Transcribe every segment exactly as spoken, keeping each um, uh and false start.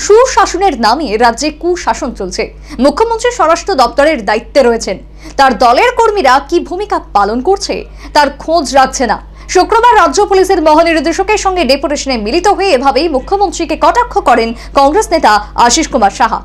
সুশাসনের নামে রাজ্যে কুশাসন চলছে। মুখ্যমন্ত্রী স্বরাষ্ট্র দপ্তরের দায়িত্বে রয়েছেন, তার দলের কর্মীরা কি ভূমিকা পালন করছে তার খোঁজ রাখছে না। শুক্রবার রাজ্য পুলিশের মহানির্দেশকের সঙ্গে ডেপুটেশনে মিলিত হয়ে এভাবেই মুখ্যমন্ত্রীকে কটাক্ষ করেন কংগ্রেস নেতা আশিস কুমার সাহা।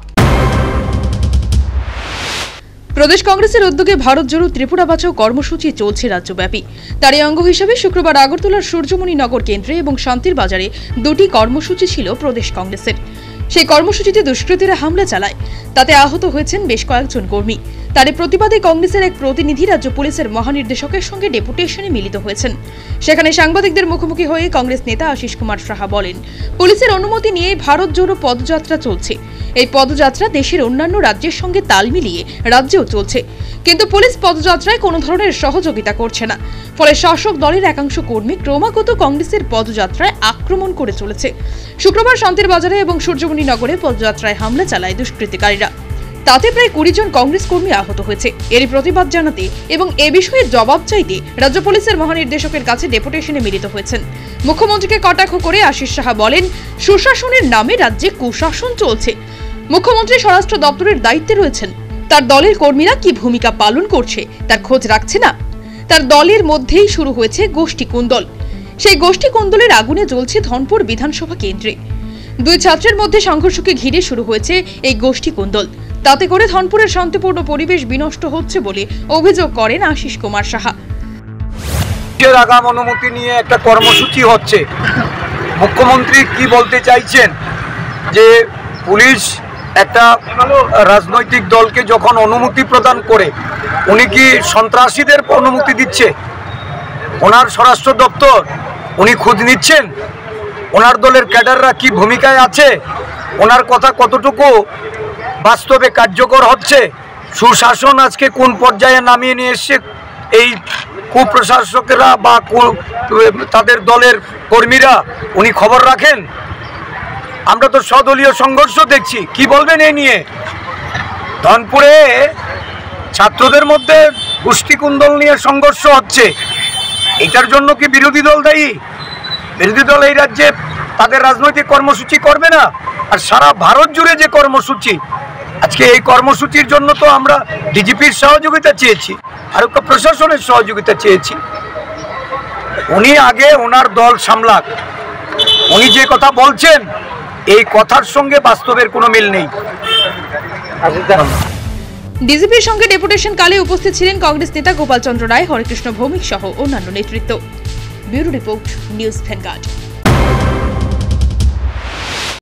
প্রদেশ কংগ্রেসের উদ্যোগে ভারত জোড়ো ত্রিপুরা বাঁচাও কর্মসূচি চলছে রাজ্যব্যাপী। তারই অঙ্গ হিসেবে শুক্রবার আগরতলার সূর্যমণি নগর কেন্দ্রে এবং শান্তির বাজারে দুটি কর্মসূচি ছিল প্রদেশ কংগ্রেসের। সেই কর্মসূচিতে দুষ্কৃতীরা হামলা চালায়, তাতে আহত হয়েছেন বেশ কয়েকজন কর্মী। তারই প্রতিবাদে কংগ্রেসের এক প্রতিনিধি রাজ্য পুলিশের মহানির্দেশকের সঙ্গে ডেপুটেশনে মিলিত হয়েছেন। সেখানে সাংবাদিকদের মুখোমুখি হয়ে কংগ্রেস নেতা আশিস কুমার সাহা বলেন, পুলিশের অনুমতি নিয়ে ভারত জোড়ো পদযাত্রা চলছে। এই পদযাত্রা দেশের অন্যান্য রাজ্যের সঙ্গে তাল মিলিয়ে রাজ্যেও চলছে, কিন্তু পুলিশ পদযাত্রায় কোনো ধরনের সহযোগিতা করছে না। ফলে শাসক দলের একাংশ কর্মী ক্রমাগত কংগ্রেসের পদযাত্রায় আক্রমণ করে চলেছে। শুক্রবার শান্তির বাজারে এবং সূর্যমণি নগরে পদযাত্রায় হামলা চালায় দুষ্কৃতিকারীরা। তাতে প্রায় কুড়ি জন কংগ্রেস কর্মী আহত হয়েছে। এরই প্রতিবাদ জানাতে এবং এ বিষয়ে জবাব চাইতে রাজ্য পুলিশের মহানির্দেশকের কাছে ডেপুটেশনে মিলিত হয়েছেন। মুখ্যমন্ত্রীকে কটাক্ষ করে আশিস সাহা বলেন, সুশাসনের নামে রাজ্যে কুশাসন চলছে। মুখ্যমন্ত্রী স্বরাষ্ট্র দপ্তরের দায়িত্বে রয়েছেন, তার দলের কর্মীরা কি ভূমিকা পালন করছে তার খোঁজ রাখছে না। তার দলের মধ্যেই শুরু হয়েছে গোষ্ঠী কুন্দল। সেই গোষ্ঠী কুন্দলের আগুনে জ্বলছে ধনপুর বিধানসভা কেন্দ্রে। দুই ছাত্রের মধ্যে সংঘর্ষকে ঘিরে শুরু হয়েছে এই গোষ্ঠী কুন্দল। তাতে করে ধনপুরের শান্তিপূর্ণ পরিবেশ বিনষ্ট হচ্ছে বলে অভিযোগ করেন আশিস কুমার সাহা। আগাম অনুমতি নিয়ে একটা কর্মসূচি হচ্ছে। মুখ্যমন্ত্রী কি বলতে চাইছেন যে পুলিশ একটা রাজনৈতিক দলকে যখন অনুমতি প্রদান করে, উনি কি সন্ত্রাসীদের অনুমতি দিচ্ছে? ওনার স্বরাষ্ট্র দপ্তর উনি খোঁজ নিচ্ছেন ওনার দলের ক্যাডাররা কি ভূমিকায় আছে, ওনার কথা কতটুকু বাস্তবে কার্যকর হচ্ছে, সুশাসন আজকে কোন পর্যায়ে নামিয়ে নিয়ে এসছে এই কুপ্রশাসকেরা বা তাদের দলের কর্মীরা, উনি খবর রাখেন? আমরা তো স্বদলীয় সংঘর্ষ দেখছি, কি বলবেন এই নিয়ে? ধনপুরে ছাত্রদের মধ্যে গোষ্ঠী কুন্দল নিয়ে সংঘর্ষ হচ্ছে, এটার জন্য কি বিরোধী দল দায়ী? বিরোধী দল এই রাজ্যে তাদের রাজনৈতিক কর্মসূচি করবে না? আর সারা ভারত জুড়ে যে কর্মসূচি, আজকে এই কর্মসূচির জন্য তো আমরা ডিজিপির সহযোগিতা চেয়েছি, আরক্ষী প্রশাসনের সহযোগিতা চেয়েছি। উনি আগে ওনার দল সামলাক। উনি যে কথা বলছেন এই কথার সঙ্গে বাস্তবের কোনো মিল নেই। ডিজিপির সঙ্গে ডেপুটেশন কালে উপস্থিত ছিলেন কংগ্রেস নেতা গোপাল চন্দ্র রায়, হরেকৃষ্ণ ভৌমিক সহ অন্যান্য নেতৃত্ব। Bureau report, news vanguard.